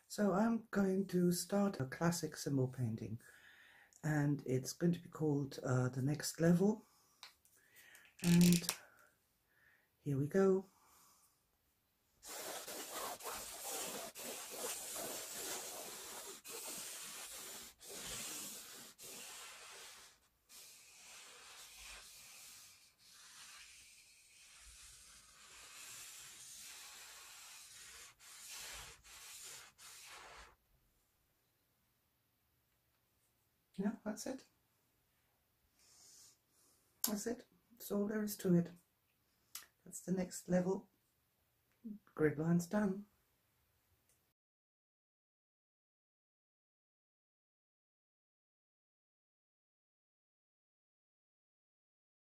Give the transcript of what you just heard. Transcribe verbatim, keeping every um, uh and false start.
So I'm going to start a classic symbol painting, and it's going to be called uh, The Next Level. And here we go. Yeah, that's it. That's it. That's all there is to it. That's the next level. Grid lines done.